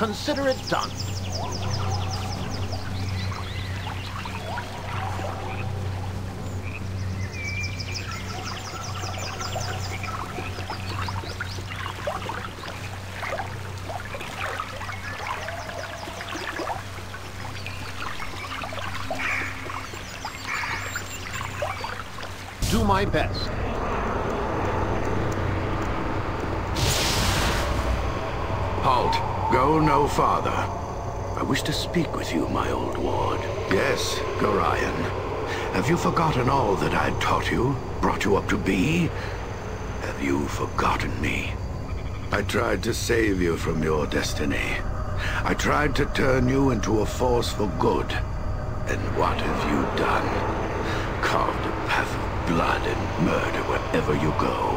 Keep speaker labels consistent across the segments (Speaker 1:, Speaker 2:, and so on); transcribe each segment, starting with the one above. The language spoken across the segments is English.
Speaker 1: Consider it done. Do my best.
Speaker 2: Halt. Go no farther. I wish to speak with you, my old ward. Yes, Gorion. Have you forgotten all that I taught you, brought you up to be? Have you forgotten me? I tried to save you from your destiny. I tried to turn you into a force for good. And what have you done? Carved a path of blood and murder wherever you go.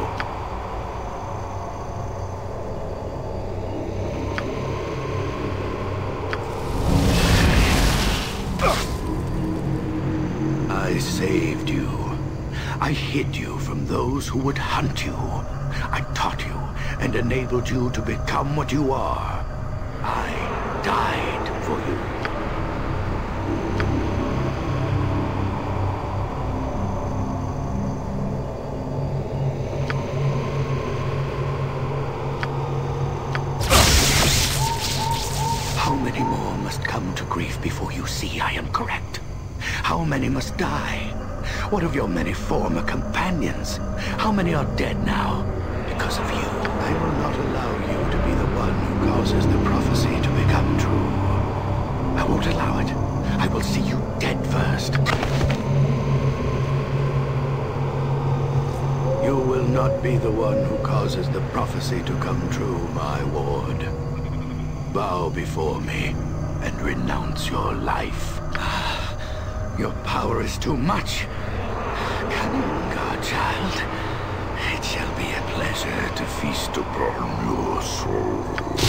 Speaker 2: I saved you. I hid you from those who would hunt you. I taught you and enabled you to become what you are. I died for you. How many more must come to grief before you see I am correct? How many must die? What of your many former companions? How many are dead now because of you? I will not allow you to be the one who causes the prophecy to become true. I won't allow it. I will see you dead first. You will not be the one who causes the prophecy to come true, my ward. Bow before me and renounce your life. Your power is too much. Come, Godchild. It shall be a pleasure to feast upon your soul.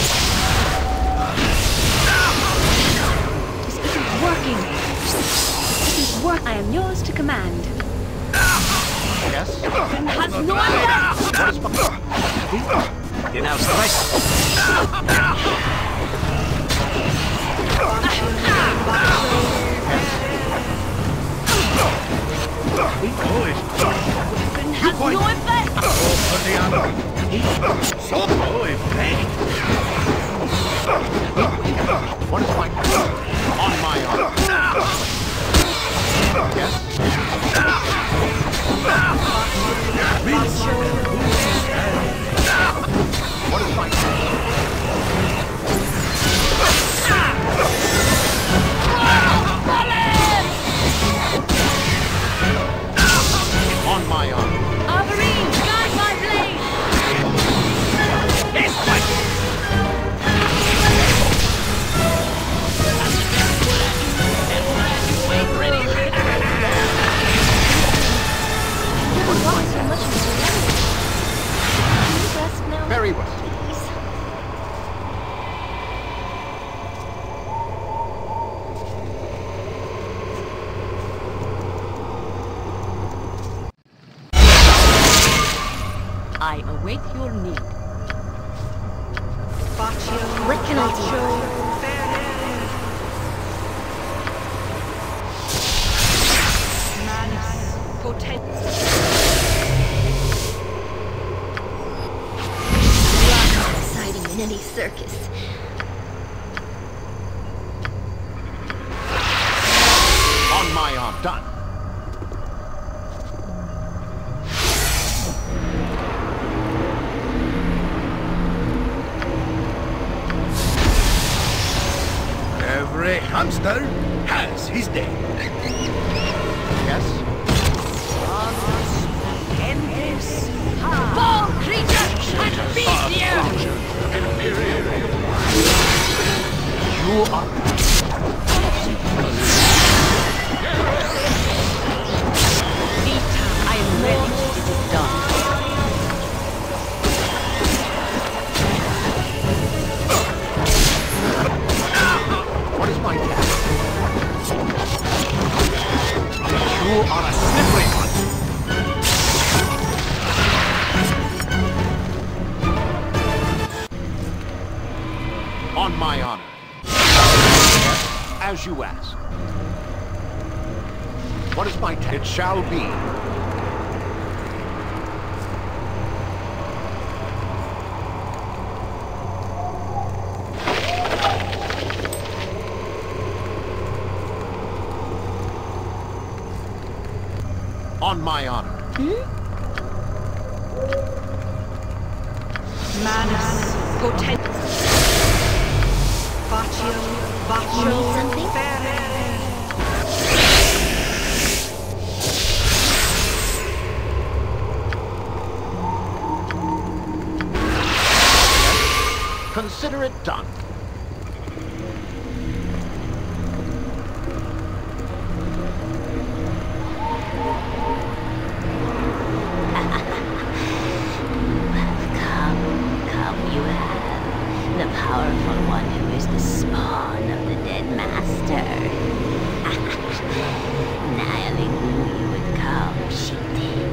Speaker 3: This isn't working. This isn't work. I am yours to command.
Speaker 1: Yes?
Speaker 3: Has no one.
Speaker 1: Denounce the right.
Speaker 3: Has no effect.
Speaker 1: What is my on my arm? Yes? What is my on my arm?
Speaker 3: Arborine, guide my blade.
Speaker 1: This way!
Speaker 3: Not so much as the other. Can you rest now?
Speaker 1: Very well.
Speaker 3: Please.
Speaker 4: I await your need.
Speaker 3: What can I do? Exciting in any circus.
Speaker 1: On my arm. Done.
Speaker 2: Every hamster has his day.
Speaker 1: Yes?
Speaker 3: Fall, creature, and beat you!
Speaker 1: You are...
Speaker 4: I am ready. It is done.
Speaker 1: What is my task? You are a slippery one. On my honor. as you ask. What is my task? It shall be. On my honor.
Speaker 5: Manus potent. Baccio.
Speaker 3: You need something?
Speaker 1: Consider it done.
Speaker 6: Come, you have the powerful one who is the spawn of the dead master. I only knew you would come, Shitty.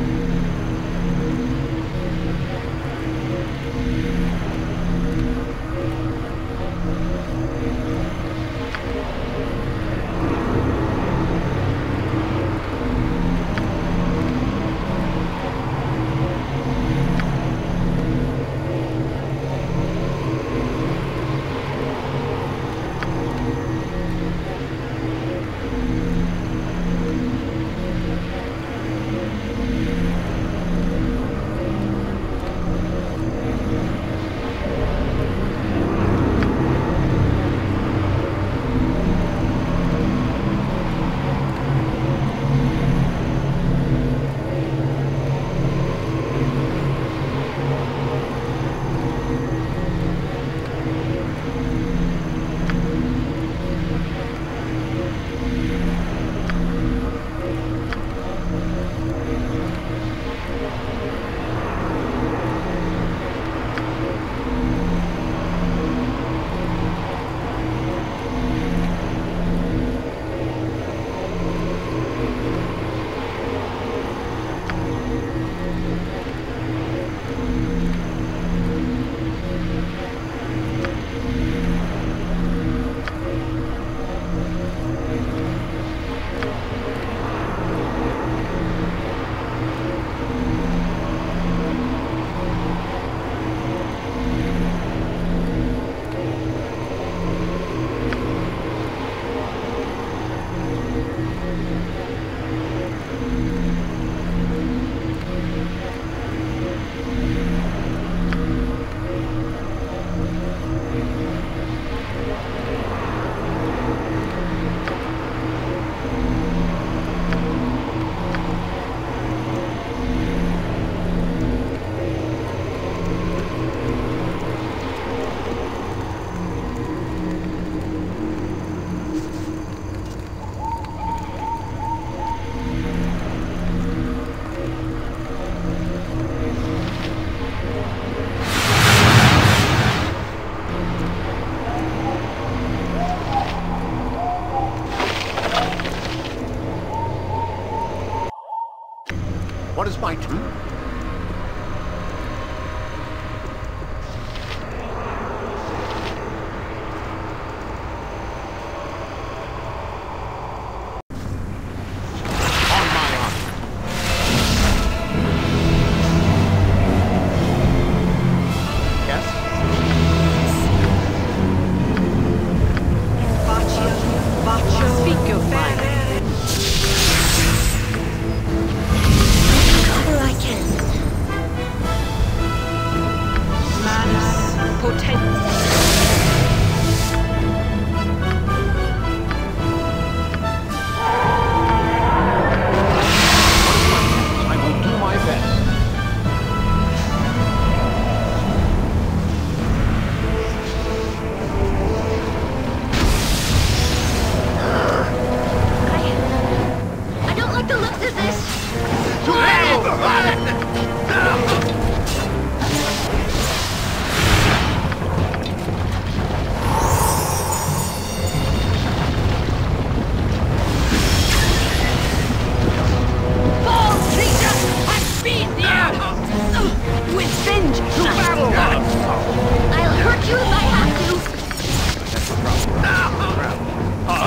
Speaker 1: What is my turn? On my honor. Yes?
Speaker 5: Baccio. Speak your mind.
Speaker 3: Cover I can.
Speaker 5: Manus potent.
Speaker 1: I will do my best.
Speaker 3: I don't like the looks of this.
Speaker 6: Ball creature has been here! With venge to battle!
Speaker 3: I'll hurt you if I have to.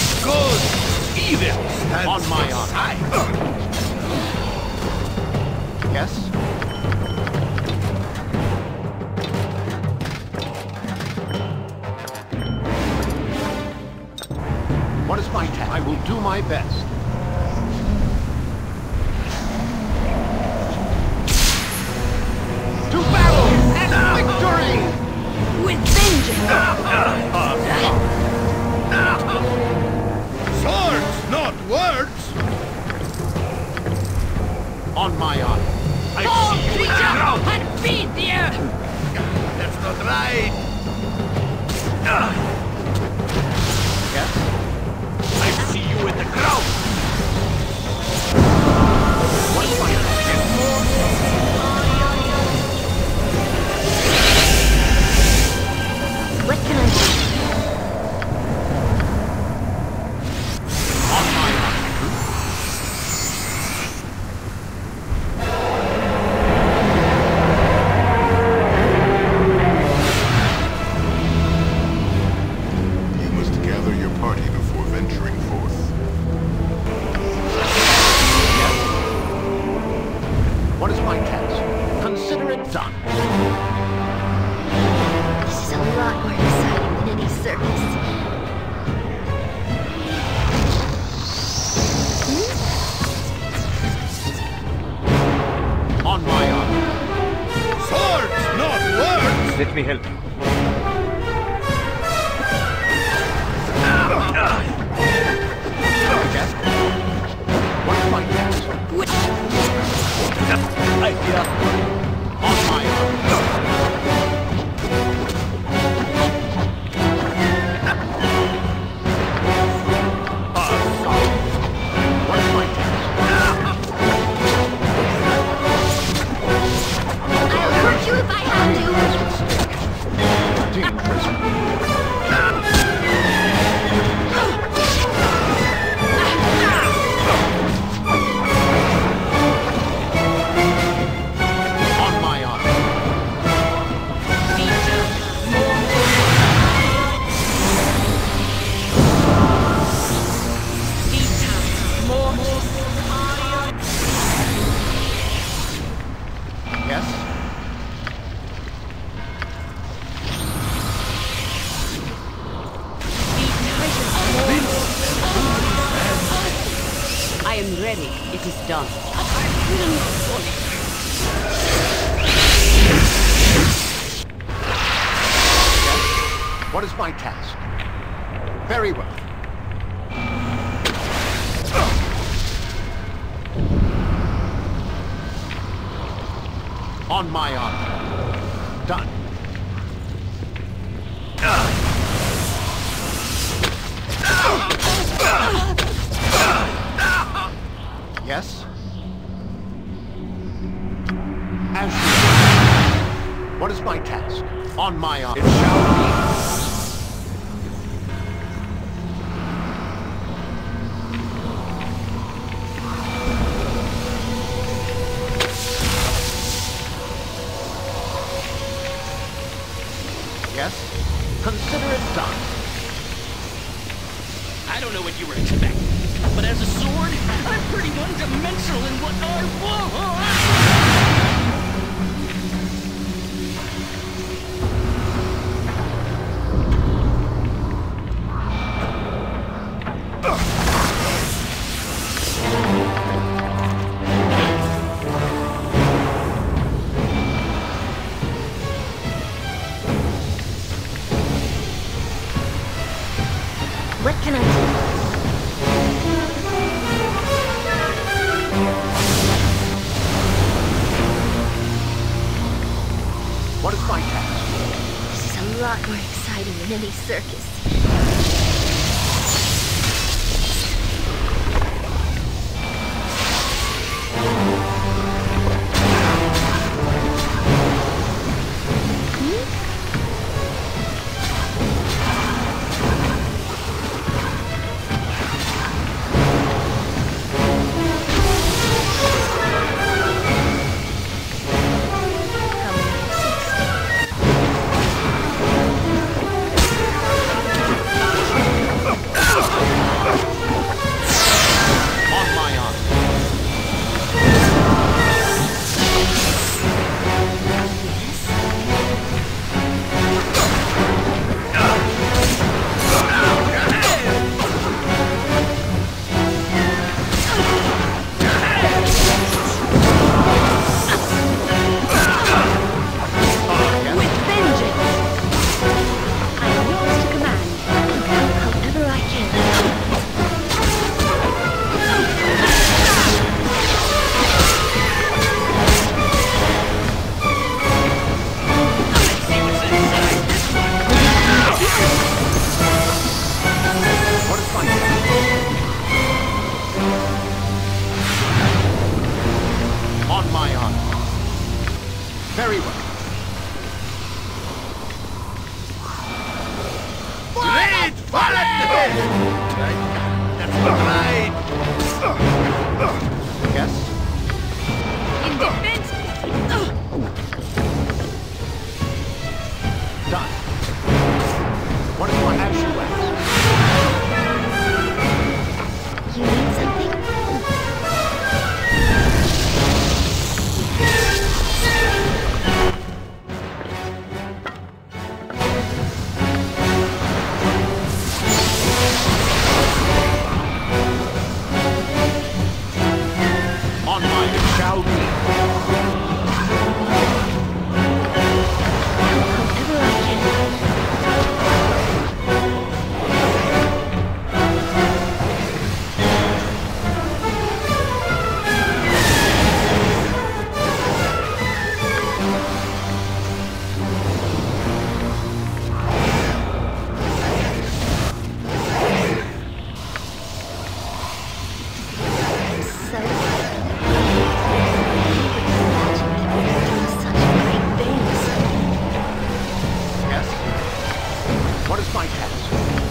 Speaker 2: Good! Evil stands
Speaker 1: On my honor.
Speaker 2: aside.
Speaker 1: Yes? What is my task? I will do my best. To battle and victory!
Speaker 5: With vengeance!
Speaker 2: Swords, not words!
Speaker 1: On my honor.
Speaker 2: I see you at the ground!
Speaker 5: And feed the earth!
Speaker 2: That's not right!
Speaker 1: Yes?
Speaker 2: I see you at the ground!
Speaker 1: What is my task?
Speaker 6: What can I do?
Speaker 1: On my honor.
Speaker 7: You must gather your party before venturing forth.
Speaker 1: Yes? What is my task? Consider it done.
Speaker 6: This is a lot more exciting than any circus.
Speaker 1: On my honor.
Speaker 2: Swords, not words!
Speaker 1: Let me help you. Yes? What is my task? On my honor. What is my task?
Speaker 6: I'll hurt you if I have to.
Speaker 1: Dangerous. On my honor. Yes?
Speaker 4: I am ready. It is done.
Speaker 1: What is my task? Very well. On my honor. Done. Yes? As you... What is my task? On my honor. It shall be. Yes? Consider it done.
Speaker 8: I don't know what you were expecting, but as a sword, I'm pretty one-dimensional in what I want.
Speaker 6: What can I do?
Speaker 1: What is my task?
Speaker 6: This is a lot more exciting than any circus.
Speaker 1: Very well.
Speaker 2: Great fallen! That's right!
Speaker 1: Yes?
Speaker 5: In defense!
Speaker 1: Done. What is my as you ask?
Speaker 6: You need something?
Speaker 1: On my it shall be.
Speaker 6: However I can. So such great things.
Speaker 1: Yes? What is my task?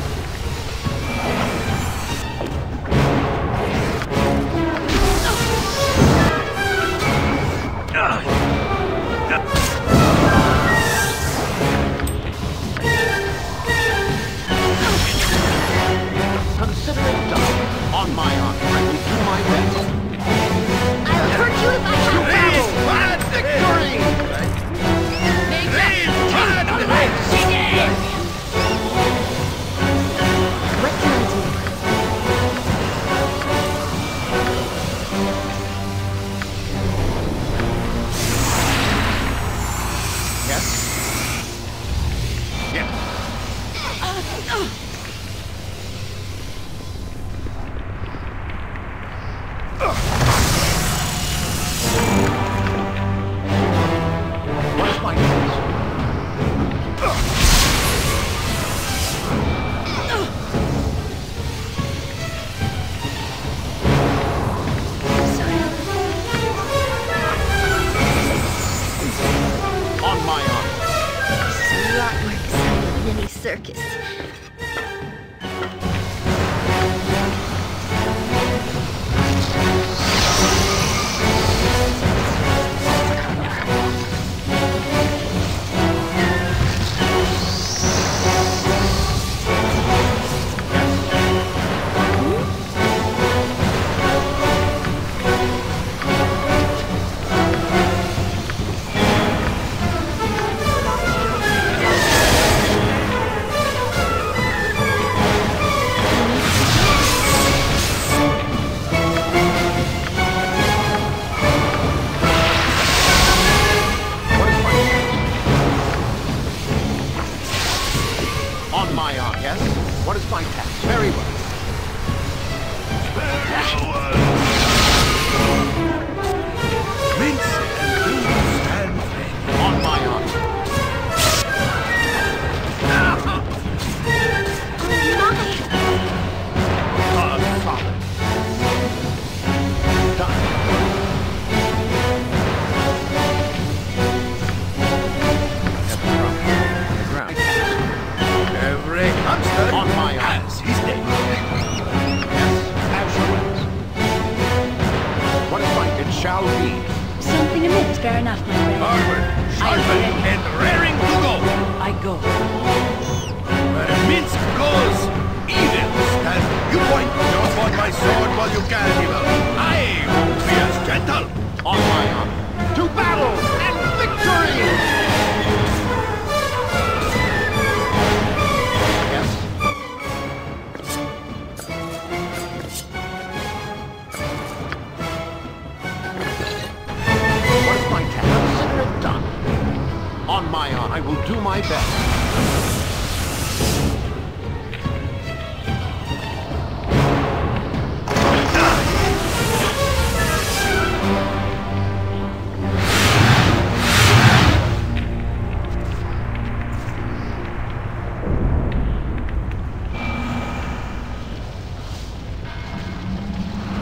Speaker 1: Consider it done. On my honor, I will do my best.
Speaker 6: I'll hurt you if I have to.
Speaker 1: Victory!
Speaker 6: What can I do?
Speaker 1: Yes? Yes. What is my task? On my honor.
Speaker 6: This is a lot more exciting than any circus.
Speaker 1: What is my task? On my honor. Yes? What is my task? Very well.
Speaker 2: Mince and lose and
Speaker 1: On my honor. Solid. Done. Get the drum. On the ground.
Speaker 2: every hamster
Speaker 1: On my honor.
Speaker 2: has his day.
Speaker 1: Yes, as you ask. What is my... It shall be.
Speaker 3: Something amiss, fair enough, my friend.
Speaker 2: Forward, sharpen, and raring to go.
Speaker 4: I go.
Speaker 2: Where Minsk goes, evil stand. You point your upon my sword while you can, evil. I won't be as gentle.
Speaker 1: On my honor. To battle and victory! Yes? What is my task? Consider it done. On my honor, I will do my best.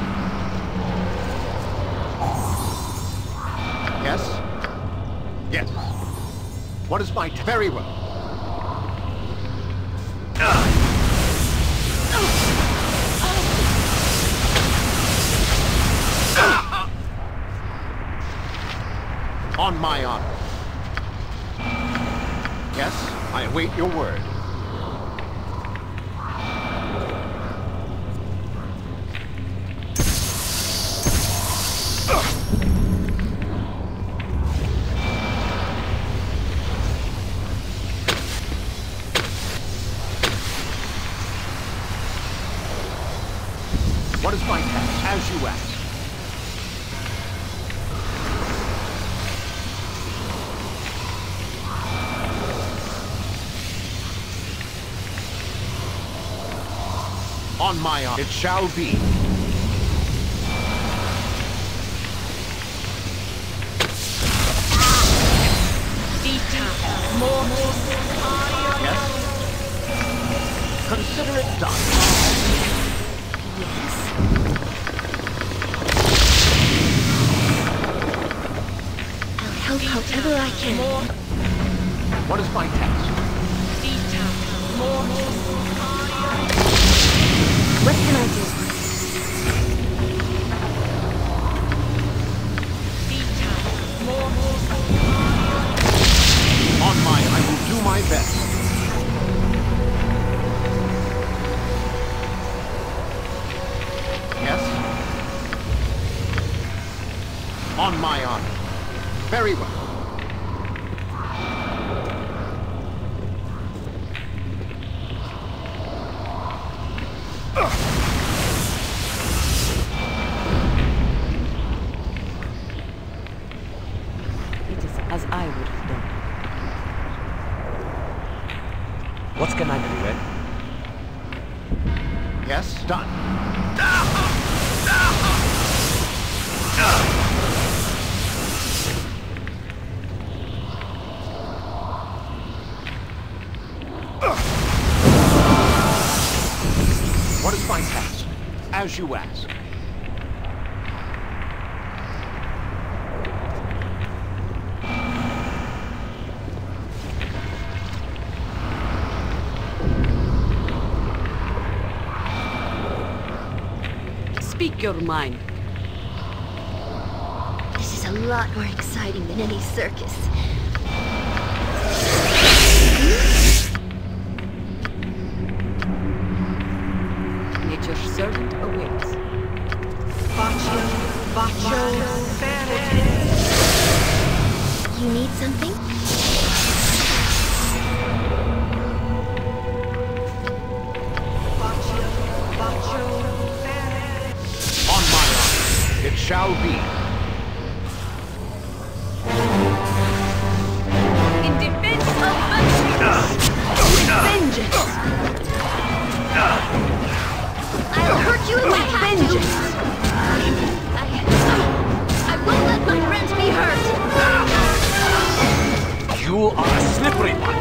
Speaker 1: Yes? Yes. What is my task? Very well. On my honor. Yes, I await your word. What is my task? As you ask. On my honor, it shall be. Yes? Consider it done.
Speaker 3: Yes. I'll help however I can.
Speaker 1: What is my task?
Speaker 3: What can I do?
Speaker 1: On mine, I will do my best. Yes? On my honor. Very well.
Speaker 4: It is as I would have done.
Speaker 9: What's Commander, you ready?
Speaker 1: Yes, done. What is my task? As you ask.
Speaker 4: Speak your mind.
Speaker 3: This is a lot more exciting than any circus.
Speaker 4: Nature's servant awaits.
Speaker 3: You need something?
Speaker 1: On my honor, it shall be.
Speaker 5: In defense of vengeance.
Speaker 3: I'll hurt you if I have to. I won't let my friends be hurt.
Speaker 9: You are a slippery one.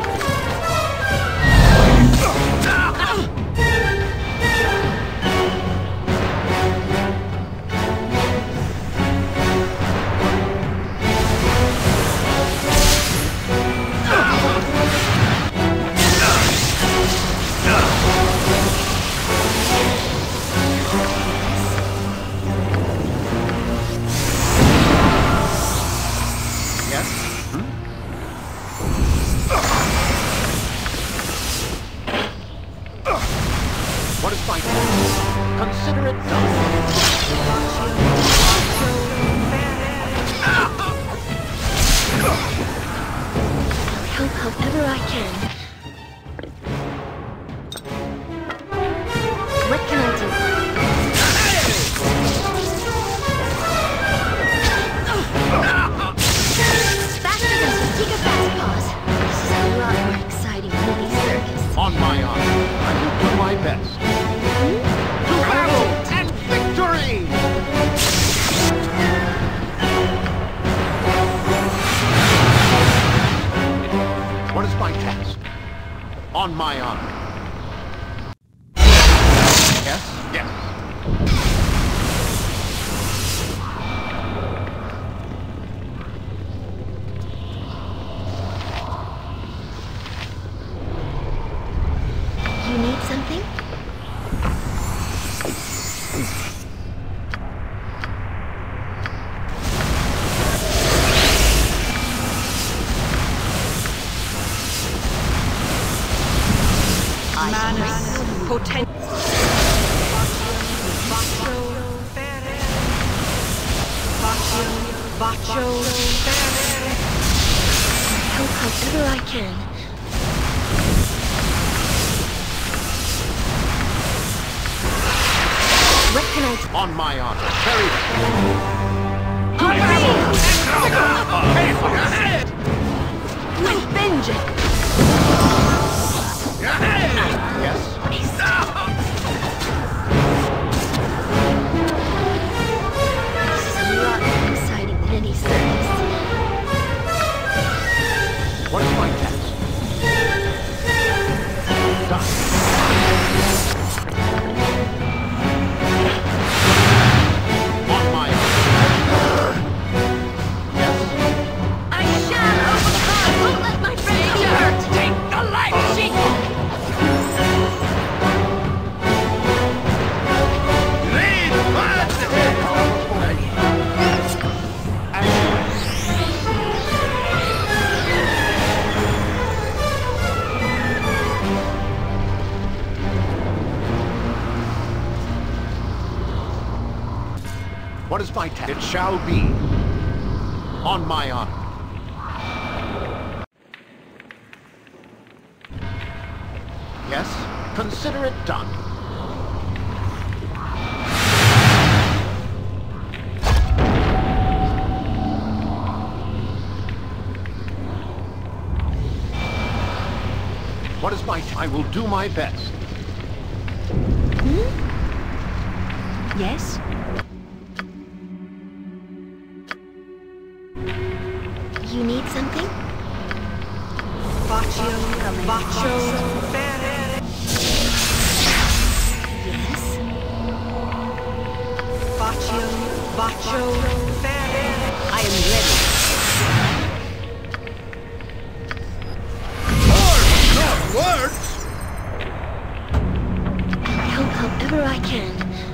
Speaker 1: Yes? What is my task? Consider it done.
Speaker 3: Help however I can. What can I do? Faster than Satika Fastpaws. This is a lot more exciting than any circus.
Speaker 1: On my honor, I will do my best. To battle and victory! What is my task? On my honor. Yes? Yes.
Speaker 4: Manus potent. Bacho.
Speaker 3: Help however I can. Recognize.
Speaker 1: On my honor. Very
Speaker 3: With vengeance.
Speaker 1: Yes.
Speaker 3: This is a lot more exciting than any circus.
Speaker 1: What is my task? Done. On my honor. Yes.
Speaker 3: I shall overcome. Won't let my friends be hurt.
Speaker 8: Take the life sheet!
Speaker 1: What is my task? It shall be. On my honor. Yes, consider it done. What is my I will do my best.
Speaker 3: Yes? You need something?
Speaker 4: Bacho.
Speaker 3: Yes?
Speaker 4: Bacho. I am ready.
Speaker 3: I'll help however I can.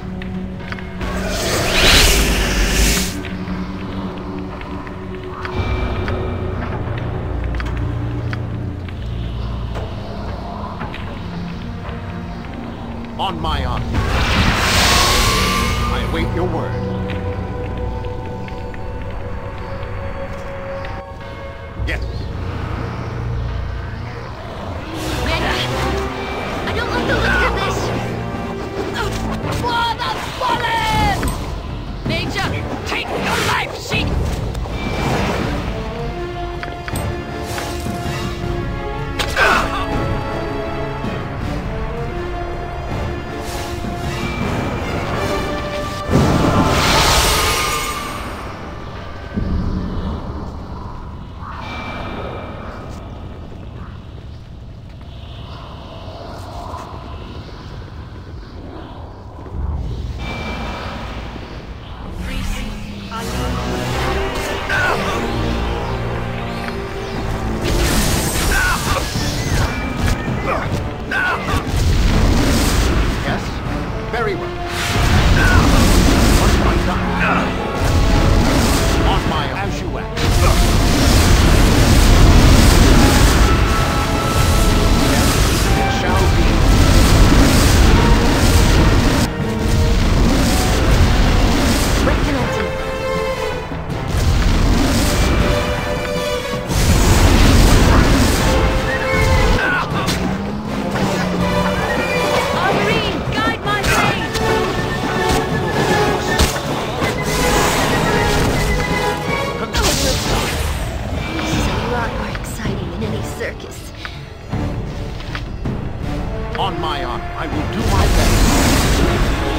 Speaker 1: On my honor. I await your word. Yes.
Speaker 3: Ready? I don't like the look of this.
Speaker 8: For the fallen! Nature, take the life sheet!
Speaker 1: Yes? Very well. What's my time? On my as you ask. Yes, it shall be.
Speaker 3: Recognizing.
Speaker 4: Irene, guide my way!
Speaker 1: Consider it done.
Speaker 3: This is a lot more exciting than any circus.
Speaker 1: On my honor, I will do my best.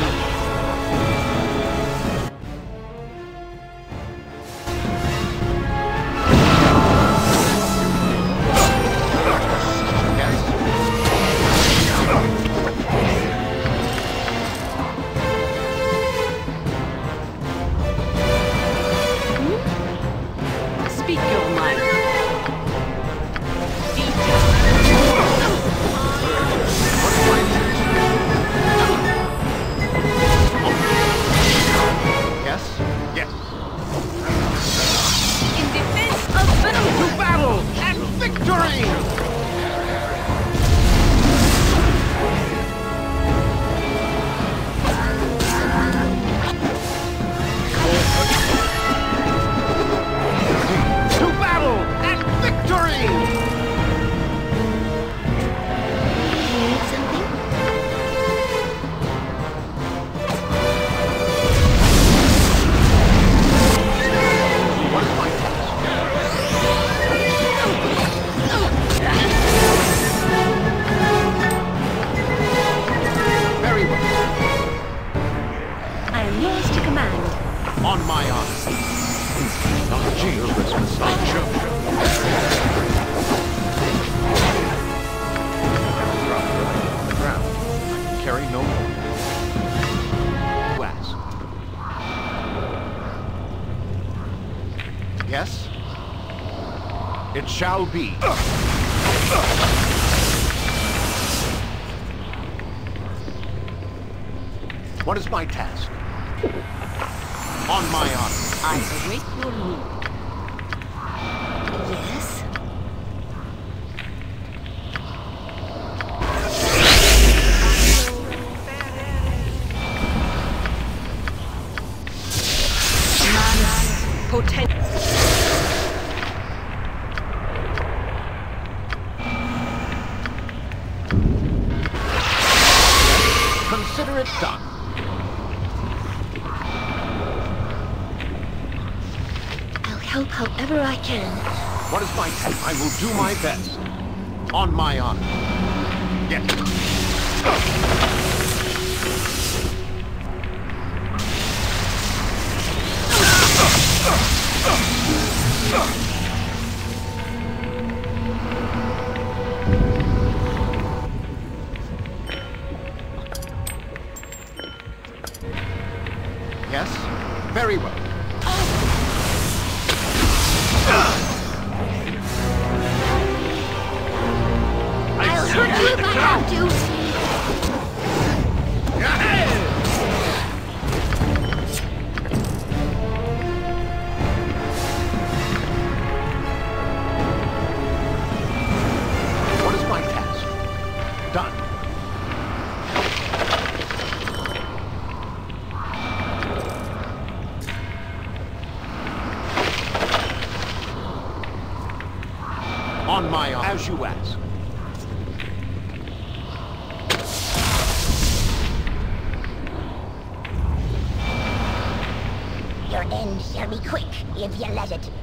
Speaker 4: Speak your mind.
Speaker 1: What is my task? shall be. What is my task? On my honor.
Speaker 4: I await your move.
Speaker 3: Yes?
Speaker 4: Potent.
Speaker 1: Consider it done.
Speaker 3: I'll help however I can.
Speaker 1: What is my task? I will do my best. On my honor. Yes. Yes? Very well.
Speaker 3: I'll hurt you if I have to.
Speaker 1: What is my task? Done. On my honor. As you ask.
Speaker 3: Your end shall be quick, if you let it.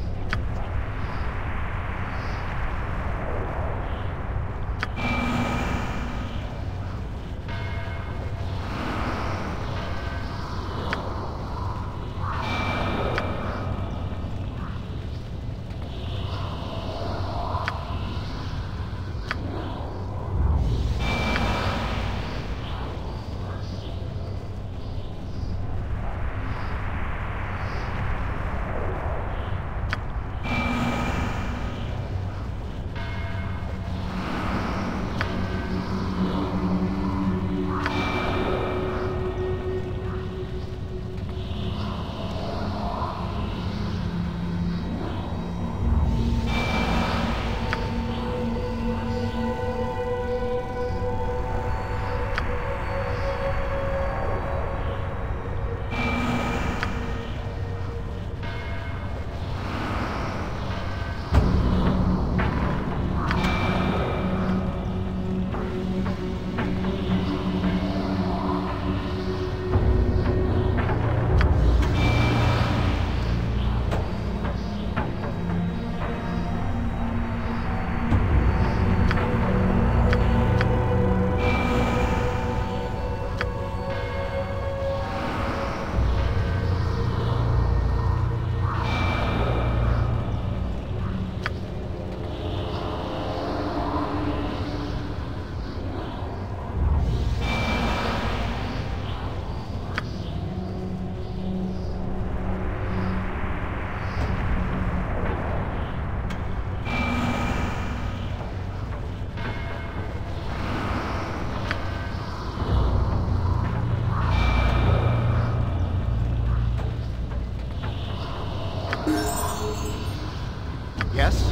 Speaker 1: Yes?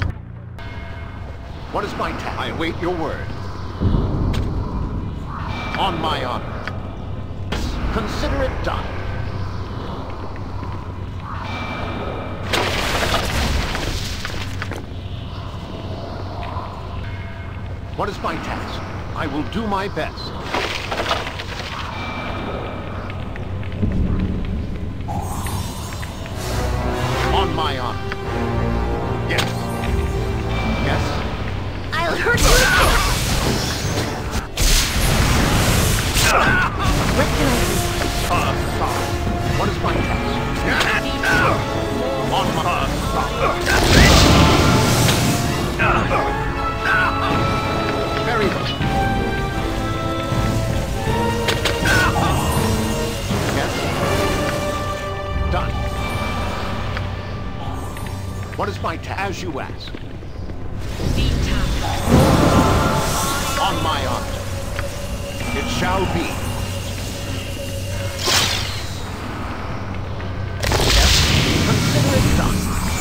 Speaker 1: What is my task? I await your word. On my honor. Consider it done. What is my task? I will do my best. On my honor. Yes. Yes?
Speaker 3: I'll hurt you. What can I do?
Speaker 1: What is my task? On my Very good. As you ask.
Speaker 4: Vita.
Speaker 1: On my honor. It shall be. Yes, consider it done.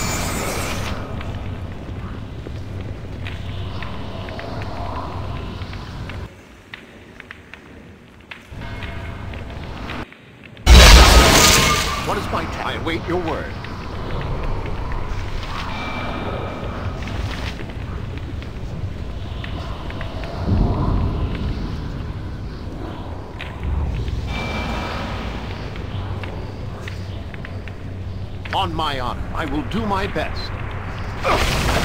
Speaker 1: What is my task? I await your word. On my honor, I will do my best.